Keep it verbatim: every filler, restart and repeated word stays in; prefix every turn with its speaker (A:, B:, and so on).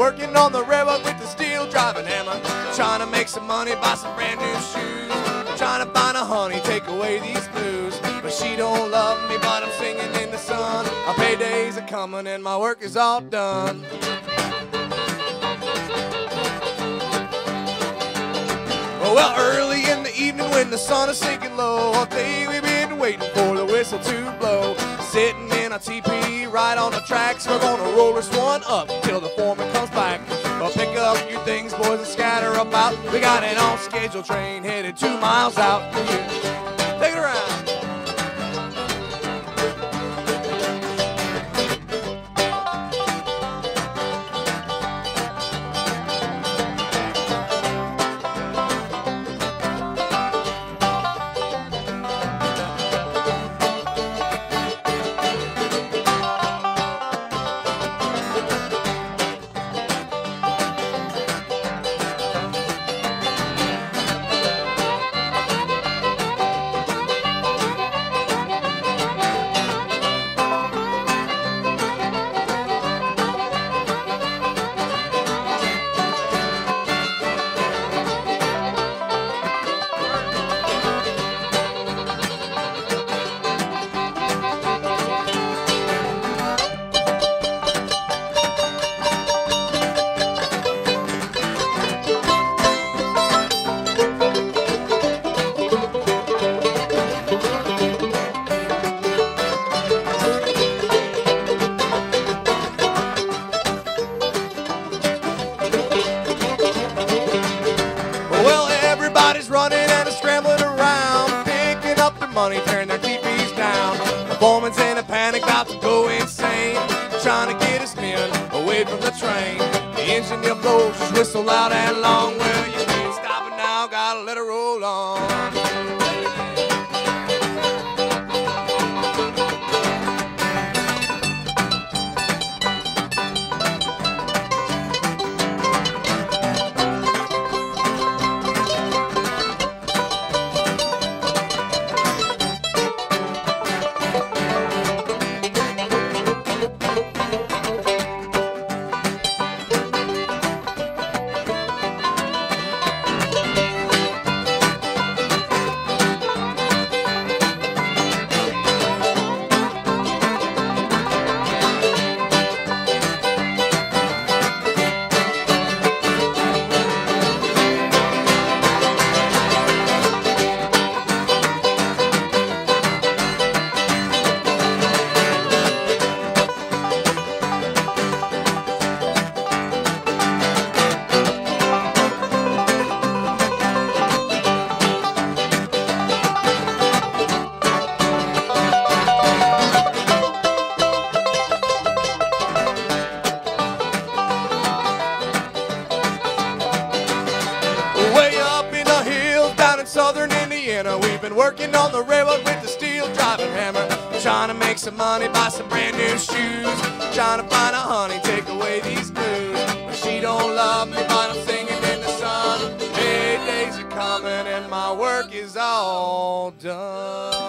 A: working on the railroad with the steel driving hammer. Trying to make some money, buy some brand new shoes. Trying to find a honey, take away these blues. But she don't love me, but I'm singing in the sun. Our paydays are coming and my work is all done. Well, early in the evening when the sun is sinking low, all day we've been waiting for the whistle to blow. Sitting in a teepee right on the tracks, we're gonna roll this one up till the foreman comes back. Well, pick up your things, boys, and scatter about. We got an on-schedule train headed two miles out. Take it around. Money, turn their teepees down. The foreman's in a panic, about to go insane, trying to get his men away from the train. The engineer blows his whistle loud and long. Well, you can't stop it now, gotta let it roll on. Southern Indiana, we've been working on the railroad with the steel driving hammer. Trying to make some money, buy some brand new shoes. Trying to find a honey, take away these blues. But she don't love me, but I'm singing in the sun. Hey, days are coming and my work is all done.